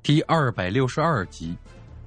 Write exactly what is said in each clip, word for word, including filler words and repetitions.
第二百六十二集。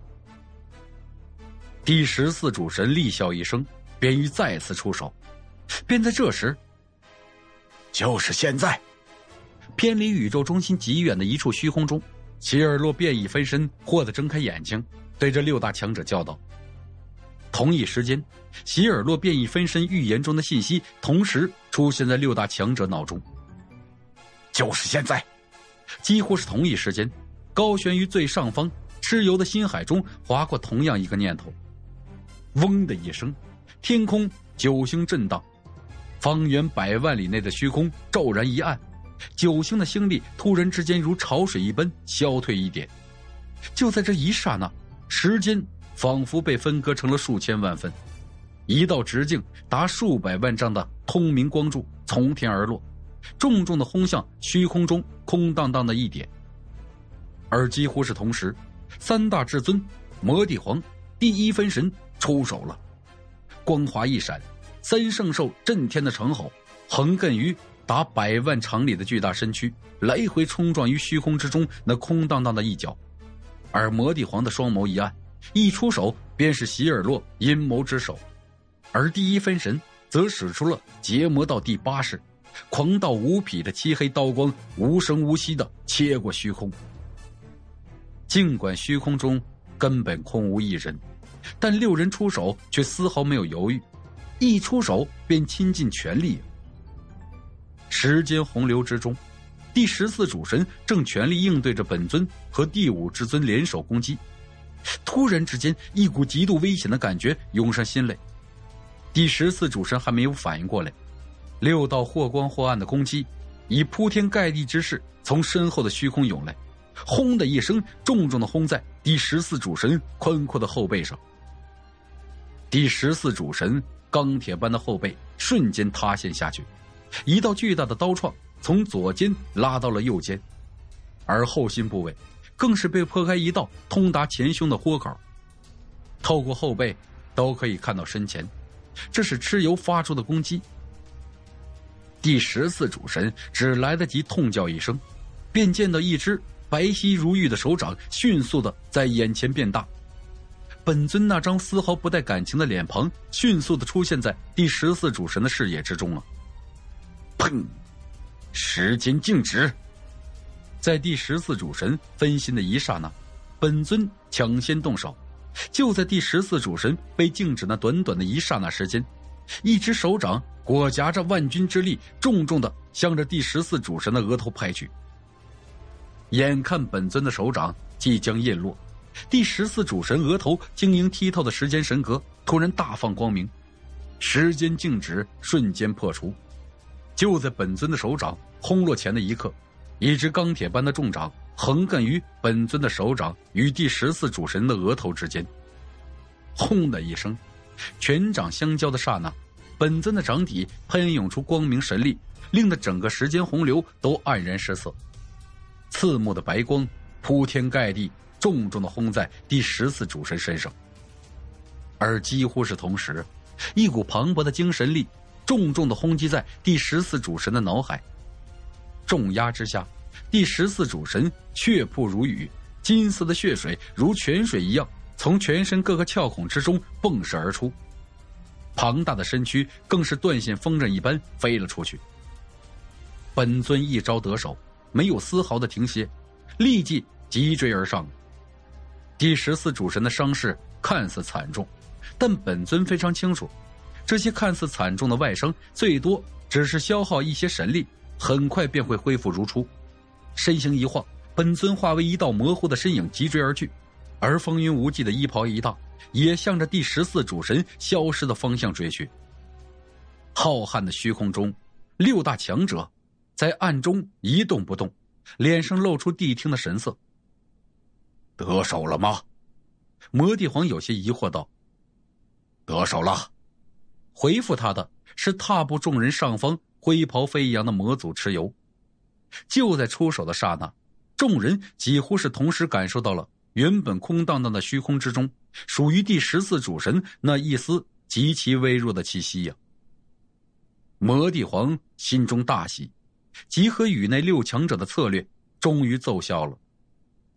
第十四主神厉笑一声，便欲再次出手。便在这时， 就是现在！ 偏离宇宙中心极远的一处虚空中，希尔洛变异分身霍地睁开眼睛，对着六大强者叫道。同一时间，希尔洛变异分身预言中的信息同时出现在六大强者脑中。 就是现在！ 几乎是同一时间，高悬于最上方蚩尤的心海中划过同样一个念头。嗡的一声，天空九星震荡，方圆百万里内的虚空骤然一暗，九星的星力突然之间如潮水一般消退一点。就在这一刹那，时间仿佛被分割成了数千万分，一道直径达数百万丈的通明光柱从天而落，重重的轰向虚空中空荡荡的一点。而几乎是同时，三大至尊、魔帝皇、第一分神出手了。光华一闪，三圣兽震天的长吼横亘于达百万长里的巨大身躯，来回冲撞于虚空之中那空荡荡的一角。而魔帝皇的双眸一暗，一出手便是希尔洛阴谋之手。而第一分神则使出了劫魔道第八式，狂到无匹的漆黑刀光无声无息地切过虚空。尽管虚空中根本空无一人，但六人出手却丝毫没有犹豫，一出手便倾尽全力。时间洪流之中，第十四主神正全力应对着本尊和第五至尊联手攻击。突然之间，一股极度危险的感觉涌上心内。第十四主神还没有反应过来，六道或光或暗的攻击以铺天盖地之势从身后的虚空涌来，轰的一声，重重的轰在第十四主神宽阔的后背上。第十四主神钢铁般的后背瞬间塌陷下去，一道巨大的刀创从左肩拉到了右肩，而后心部位更是被破开一道通达前胸的豁口，透过后背都可以看到身前，这是蚩尤发出的攻击。第十四主神只来得及痛叫一声，便见到一只白皙如玉的手掌迅速的在眼前变大。本尊那张丝毫不带感情的脸庞迅速的出现在第十四主神的视野之中了。砰！时间静止。在第十四主神分心的一刹那，本尊抢先动手。就在第十四主神被静止那短短的一刹那时间，一只手掌裹挟着万钧之力，重重的向着第十四主神的额头拍去。眼看本尊的手掌即将印落，第十四主神额头晶莹剔透的时间神格突然大放光明，时间静止瞬间破除。就在本尊的手掌轰落前的一刻，一只钢铁般的重掌横亘于本尊的手掌与第十四主神的额头之间。轰的一声，拳掌相交的刹那，本尊的掌底喷涌出光明神力，令得整个时间洪流都黯然失色。刺目的白光铺天盖地，重重的轰在第十四主神身上。而几乎是同时，一股磅礴的精神力重重的轰击在第十四主神的脑海。重压之下，第十四主神血瀑如雨，金色的血水如泉水一样从全身各个窍孔之中迸射而出，庞大的身躯更是断线风刃一般飞了出去。本尊一招得手，没有丝毫的停歇，立即急追而上。第十四主神的伤势看似惨重，但本尊非常清楚，这些看似惨重的外伤最多只是消耗一些神力，很快便会恢复如初。身形一晃，本尊化为一道模糊的身影急追而去，而风云无际的衣袍一荡，也向着第十四主神消失的方向追去。浩瀚的虚空中，六大强者在暗中一动不动，脸上露出谛听的神色。 得手了吗？ 魔帝皇有些疑惑道。 得手了。 回复他的是踏步众人上方灰袍飞扬的魔祖蚩尤。就在出手的刹那，众人几乎是同时感受到了原本空荡荡的虚空之中属于第十四主神那一丝极其微弱的气息呀。魔帝皇心中大喜，集合宇内六强者的策略终于奏效了。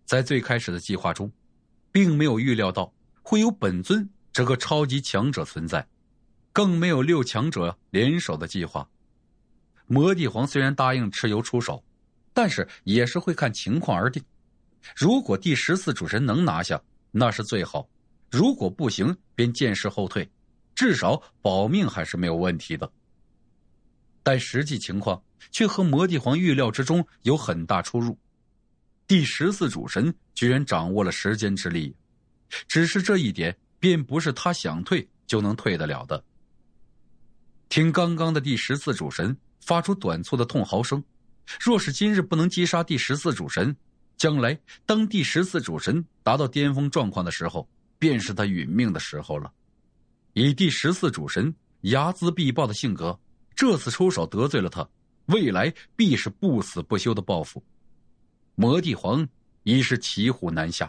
在最开始的计划中，并没有预料到会有本尊这个超级强者存在，更没有六强者联手的计划。魔帝皇虽然答应蚩尤出手，但是也是会看情况而定。如果第十四主神能拿下，那是最好；如果不行，便见势后退，至少保命还是没有问题的。但实际情况却和魔帝皇预料之中有很大出入。第十四主神居然掌握了时间之力，只是这一点便不是他想退就能退得了的。听刚刚的第十四主神发出短促的痛嚎声，若是今日不能击杀第十四主神，将来当第十四主神达到巅峰状况的时候，便是他殒命的时候了。以第十四主神睚眦必报的性格，这次出手得罪了他，未来必是不死不休的报复。魔帝皇已是骑虎难下。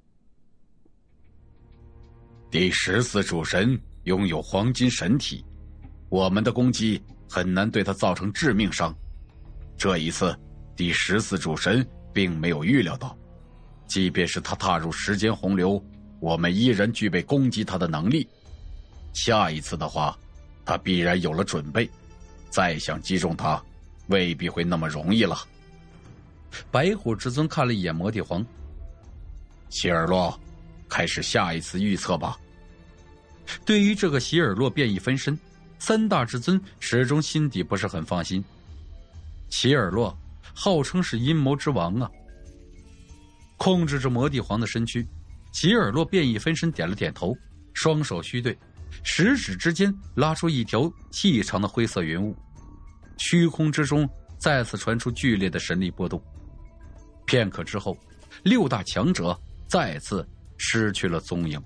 第十四主神拥有黄金神体，我们的攻击很难对他造成致命伤。这一次第十四主神并没有预料到，即便是他踏入时间洪流，我们依然具备攻击他的能力。下一次的话，他必然有了准备，再想击中他未必会那么容易了。 白虎之尊看了一眼魔帝皇， 希尔洛，开始下一次预测吧。 对于这个希尔洛变异分身，三大至尊始终心底不是很放心。希尔洛号称是阴谋之王啊。控制着魔帝皇的身躯，希尔洛变异分身点了点头，双手虚对，食指之间拉出一条细长的灰色云雾，虚空之中再次传出剧烈的神力波动。片刻之后，六大强者再次失去了踪影。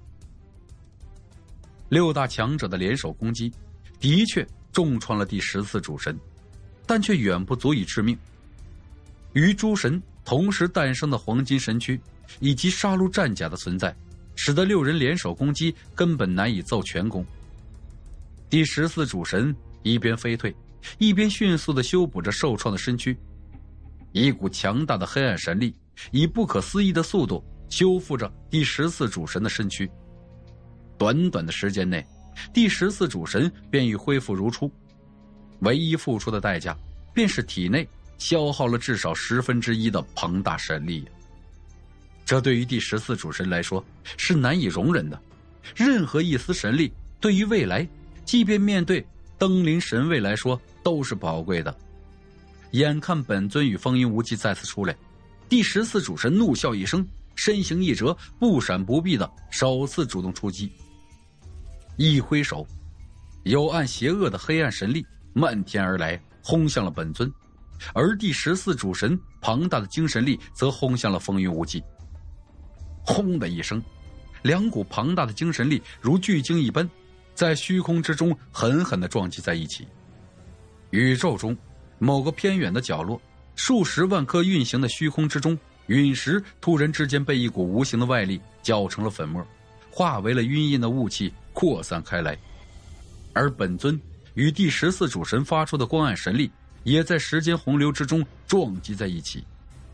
六大强者的联手攻击的确重创了第十四主神，但却远不足以致命。与诸神同时诞生的黄金神躯以及杀戮战甲的存在，使得六人联手攻击根本难以奏全功。第十四主神一边飞退，一边迅速地修补着受创的身躯，一股强大的黑暗神力以不可思议的速度修复着第十四主神的身躯。短短的时间内，第十四主神便已恢复如初，唯一付出的代价便是体内消耗了至少十分之一的庞大神力。这对于第十四主神来说是难以容忍的，任何一丝神力对于未来，即便面对登临神位来说都是宝贵的。眼看本尊与风云无忌再次出来，第十四主神怒笑一声，身形一折，不闪不避的首次主动出击。一挥手，幽暗邪恶的黑暗神力漫天而来，轰向了本尊，而第十四主神庞大的精神力则轰向了风云无忌。轰的一声，两股庞大的精神力如巨鲸一般，在虚空之中狠狠地撞击在一起。宇宙中某个偏远的角落，数十万颗运行的虚空之中，陨石突然之间被一股无形的外力搅成了粉末，化为了晕印的雾气扩散开来。而本尊与第十四主神发出的光暗神力也在时间洪流之中撞击在一起。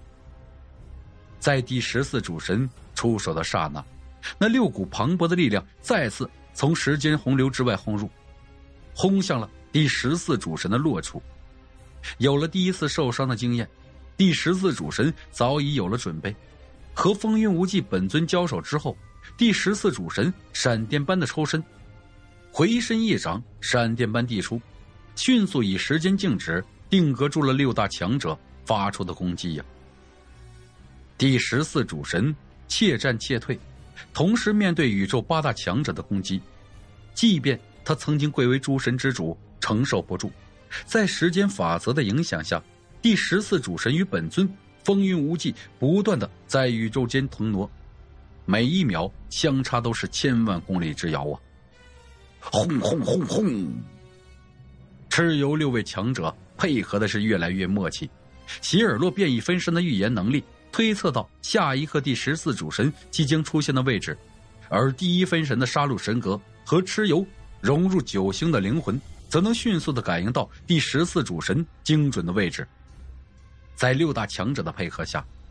在第十四主神出手的刹那，那六股磅礴的力量再次从时间洪流之外轰入，轰向了第十四主神的落处。有了第一次受伤的经验，第十四主神早已有了准备。和风云无忌本尊交手之后，第十四主神闪电般的抽身，回身一掌闪电般递出，迅速以时间静止定格住了六大强者发出的攻击呀。第十四主神怯战怯退，同时面对宇宙八大强者的攻击，即便他曾经贵为诸神之主，承受不住。在时间法则的影响下，第十四主神与本尊风云无忌不断的在宇宙间腾挪，每一秒相差都是千万公里之遥啊！ 轰轰轰轰！ 蚩尤六位强者配合的是越来越默契。希尔洛变异分身的预言能力推测到下一刻第十四主神即将出现的位置，而第一分神的杀戮神格和蚩尤融入九星的灵魂，则能迅速地感应到第十四主神精准的位置。在六大强者的配合下，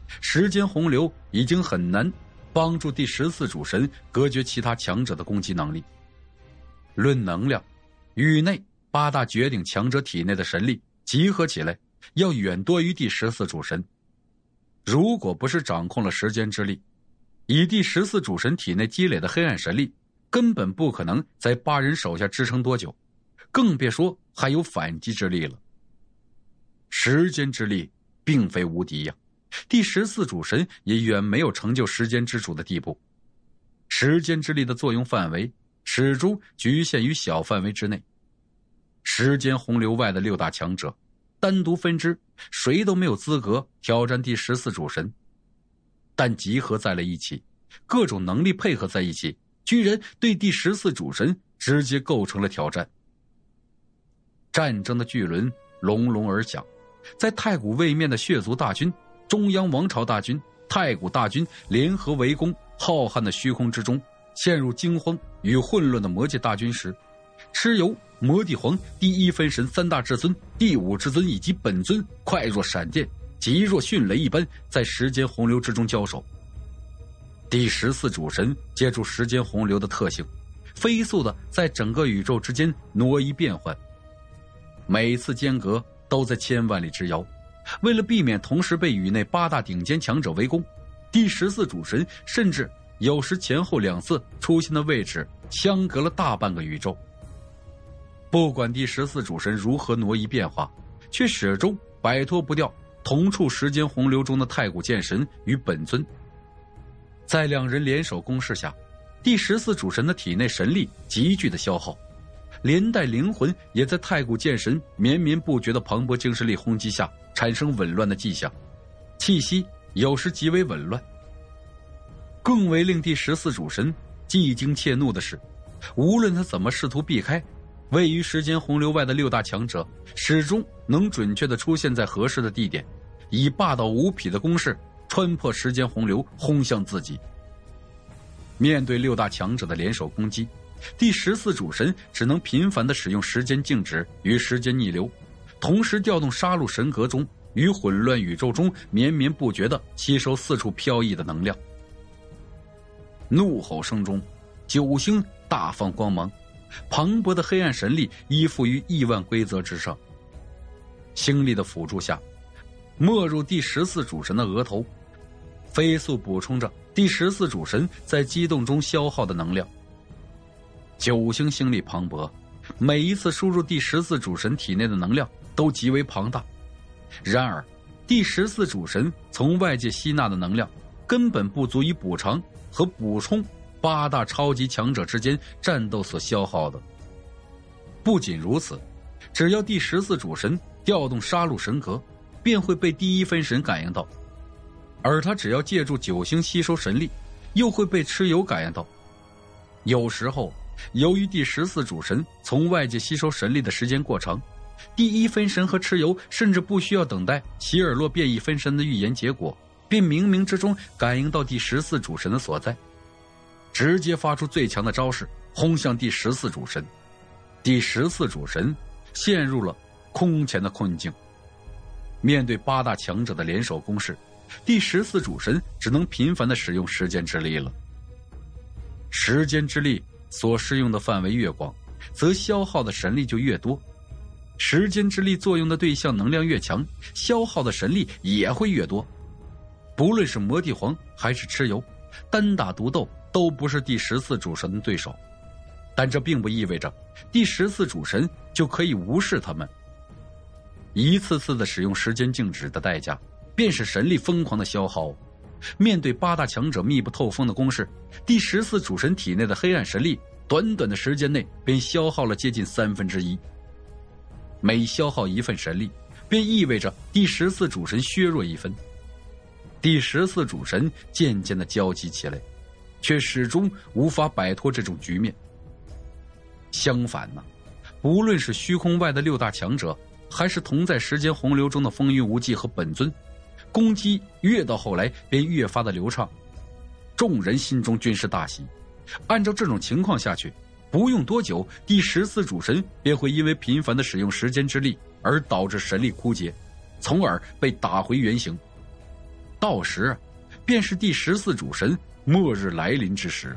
时间洪流已经很难帮助第十四主神隔绝其他强者的攻击能力。论能量，宇内八大绝顶强者体内的神力集合起来，要远多于第十四主神。如果不是掌控了时间之力，以第十四主神体内积累的黑暗神力，根本不可能在八人手下支撑多久，更别说还有反击之力了。时间之力并非无敌呀，第十四主神也远没有成就时间之主的地步。时间之力的作用范围始终局限于小范围之内。时间洪流外的六大强者单独分支，谁都没有资格挑战第十四主神，但集合在了一起，各种能力配合在一起，居然对第十四主神直接构成了挑战。战争的巨轮隆隆而响，在太古位面的血族大军、中央王朝大军、太古大军联合围攻浩瀚的虚空之中，陷入惊慌与混乱的魔界大军时，蚩尤、魔帝皇、第一分神三大至尊、第五至尊以及本尊快若闪电、急若迅雷一般在时间洪流之中交手。第十四主神借助时间洪流的特性，飞速的在整个宇宙之间挪移变换，每次间隔都在千万里之遥。为了避免同时被宇内八大顶尖强者围攻，第十四主神甚至有时前后两次出现的位置相隔了大半个宇宙。不管第十四主神如何挪移变化，却始终摆脱不掉同处时间洪流中的太古剑神与本尊。在两人联手攻势下，第十四主神的体内神力急剧的消耗，连带灵魂也在太古剑神绵绵不绝的磅礴精神力轰击下产生紊乱的迹象，气息有时极为紊乱。更为令第十四主神既惊且怒的是，无论他怎么试图避开，位于时间洪流外的六大强者始终能准确地出现在合适的地点，以霸道无匹的攻势穿破时间洪流，轰向自己。面对六大强者的联手攻击，第十四主神只能频繁地使用时间静止与时间逆流，同时调动杀戮神格中与混乱宇宙中绵绵不绝地吸收四处飘逸的能量。怒吼声中，九星大放光芒，磅礴的黑暗神力依附于亿万规则之上。星力的辅助下，没入第十四主神的额头，飞速补充着第十四主神在激动中消耗的能量。九星星力磅礴，每一次输入第十四主神体内的能量都极为庞大。然而，第十四主神从外界吸纳的能量根本不足以补偿和补充八大超级强者之间战斗所消耗的。不仅如此，只要第十四主神调动杀戮神格，便会被第一分神感应到，而他只要借助九星吸收神力，又会被蚩尤感应到。有时候，由于第十四主神从外界吸收神力的时间过长，第一分神和蚩尤甚至不需要等待希尔洛变异分身的预言结果，便冥冥之中感应到第十四主神的所在，直接发出最强的招式轰向第十四主神。第十四主神陷入了空前的困境。面对八大强者的联手攻势，第十四主神只能频繁地使用时间之力了。时间之力所适用的范围越广，则消耗的神力就越多。时间之力作用的对象能量越强，消耗的神力也会越多。不论是魔帝皇还是蚩尤，单打独斗都不是第十四主神的对手，但这并不意味着第十四主神就可以无视他们。一次次的使用时间静止的代价，便是神力疯狂的消耗。面对八大强者密不透风的攻势，第十四主神体内的黑暗神力短短的时间内便消耗了接近三分之一。每消耗一份神力，便意味着第十四主神削弱一分。第十四主神渐渐地焦急起来，却始终无法摆脱这种局面。相反呢，不论是虚空外的六大强者，还是同在时间洪流中的风云无忌和本尊，攻击越到后来便越发的流畅。众人心中均是大喜。按照这种情况下去，不用多久，第十四主神便会因为频繁的使用时间之力而导致神力枯竭，从而被打回原形。 到时便是第十四主神末日来临之时。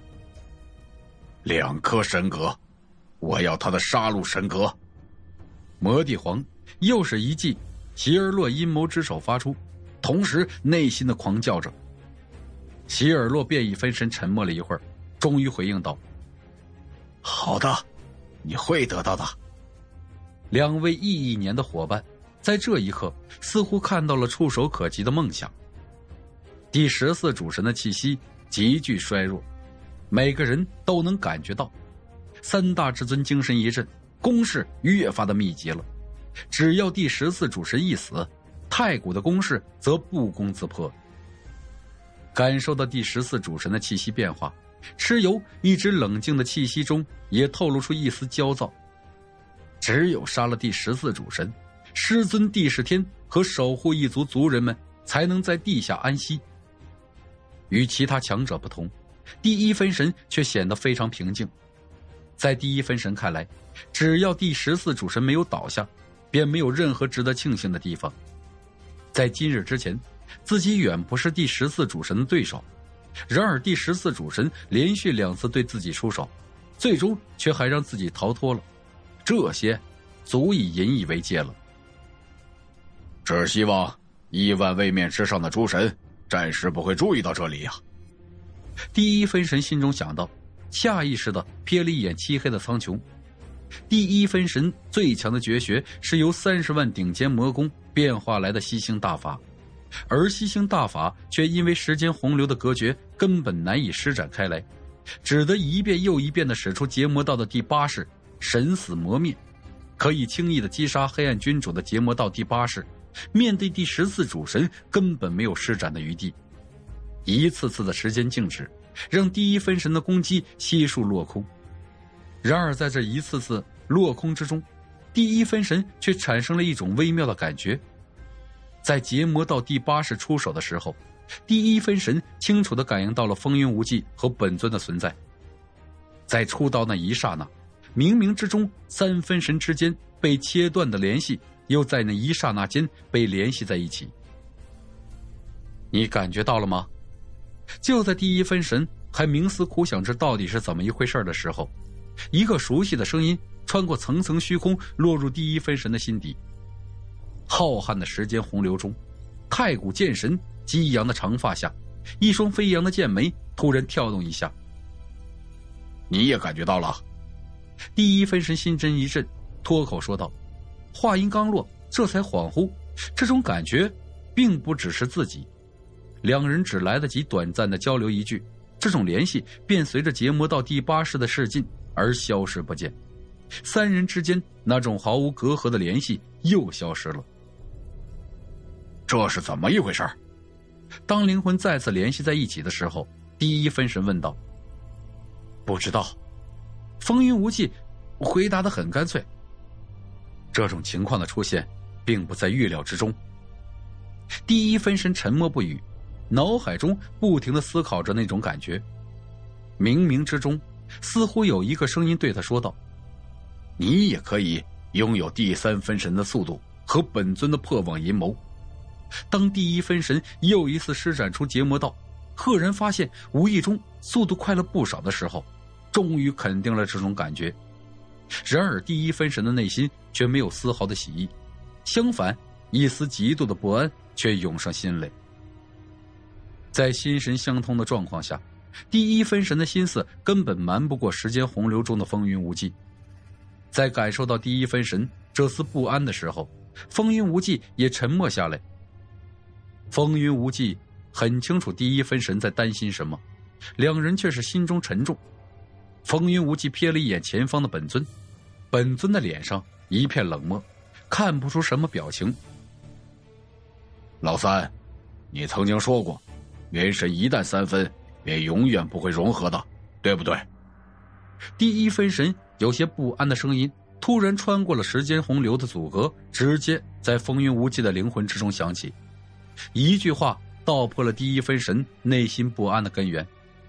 两颗神格，我要他的杀戮神格。 魔帝皇又是一记席尔洛阴谋之手发出，同时内心的狂叫着。席尔洛变异分身沉默了一会儿，终于回应道： 好的，你会得到的。 两位亿亿年的伙伴在这一刻似乎看到了触手可及的梦想。第十四主神的气息急剧衰弱，每个人都能感觉到。三大至尊精神一振，攻势越发的密集了。只要第十四主神一死，太古的攻势则不攻自破。感受到第十四主神的气息变化，蚩尤一直冷静的气息中也透露出一丝焦躁。只有杀了第十四主神，师尊帝释天和守护一族族人们才能在地下安息。与其他强者不同，第一分神却显得非常平静。在第一分神看来，只要第十四主神没有倒下，便没有任何值得庆幸的地方。在今日之前，自己远不是第十四主神的对手，然而第十四主神连续两次对自己出手，最终却还让自己逃脱了，这些足以引以为戒了。 只希望亿万位面之上的诸神暂时不会注意到这里呀、啊。 第一分神心中想到，下意识地瞥了一眼漆黑的苍穹。第一分神最强的绝学是由三十万顶尖魔功变化来的吸星大法，而吸星大法却因为时间洪流的隔绝，根本难以施展开来，只得一遍又一遍地使出劫魔道的第八式神死魔灭。可以轻易地击杀黑暗君主的劫魔道第八式，面对第十四主神根本没有施展的余地。一次次的时间静止，让第一分神的攻击悉数落空。然而在这一次次落空之中，第一分神却产生了一种微妙的感觉。在劫魔道第八式出手的时候，第一分神清楚地感应到了风云无忌和本尊的存在。在出刀那一刹那，冥冥之中三分神之间被切断的联系又在那一刹那间被联系在一起。你感觉到了吗？就在第一分神还冥思苦想这到底是怎么一回事的时候，一个熟悉的声音穿过层层虚空，落入第一分神的心底。浩瀚的时间洪流中，太古剑神激扬的长发下，一双飞扬的剑眉突然跳动一下。 你也感觉到了？ 第一分神心真一震，脱口说道。话音刚落，这才恍惚，这种感觉并不只是自己。两人只来得及短暂的交流一句，这种联系便随着劫魔道第八式的试进而消失不见。三人之间那种毫无隔阂的联系又消失了。 这是怎么一回事？ 当灵魂再次联系在一起的时候，第一分神问道。不知道。风云无忌回答得很干脆。这种情况的出现并不在预料之中。第一分神沉默不语，脑海中不停地思考着那种感觉。冥冥之中似乎有一个声音对他说道， 你也可以拥有第三分神的速度和本尊的破网阴谋。 当第一分神又一次施展出劫魔道，赫然发现无意中速度快了不少的时候，终于肯定了这种感觉。然而第一分神的内心却没有丝毫的喜意，相反，一丝极度的不安却涌上心来。在心神相通的状况下，第一分神的心思根本瞒不过时间洪流中的风云无忌。在感受到第一分神这丝不安的时候，风云无忌也沉默下来。风云无忌很清楚第一分神在担心什么，两人却是心中沉重。风云无忌瞥了一眼前方的本尊，本尊的脸上一片冷漠，看不出什么表情。 老三，你曾经说过，元神一旦三分便永远不会融合的，对不对？ 第一分神有些不安的声音突然穿过了时间洪流的阻隔，直接在风云无忌的灵魂之中响起。一句话道破了第一分神内心不安的根源。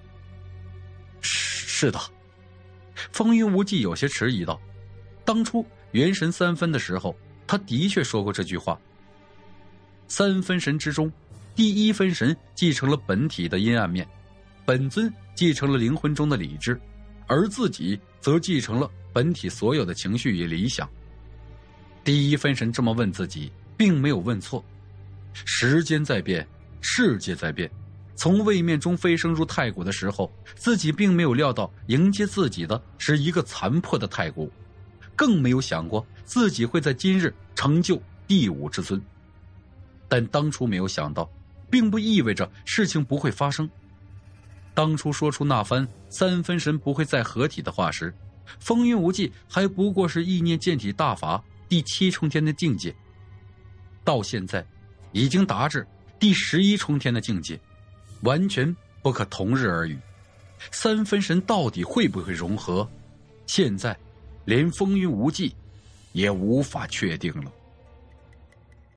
是是的。 风云无忌有些迟疑道，当初元神三分的时候，他的确说过这句话。三分神之中， 第一分神继承了本体的阴暗面，本尊继承了灵魂中的理智，而自己则继承了本体所有的情绪与理想。第一分神这么问自己，并没有问错。时间在变，世界在变。从位面中飞升入太古的时候，自己并没有料到迎接自己的是一个残破的太古，更没有想过自己会在今日成就第五之尊。但当初没有想到，并不意味着事情不会发生。当初说出那番三分神不会再合体的话时，风云无忌还不过是意念剑体大法第七重天的境界，到现在已经达至第十一重天的境界，完全不可同日而语。三分神到底会不会融合，现在连风云无忌也无法确定了。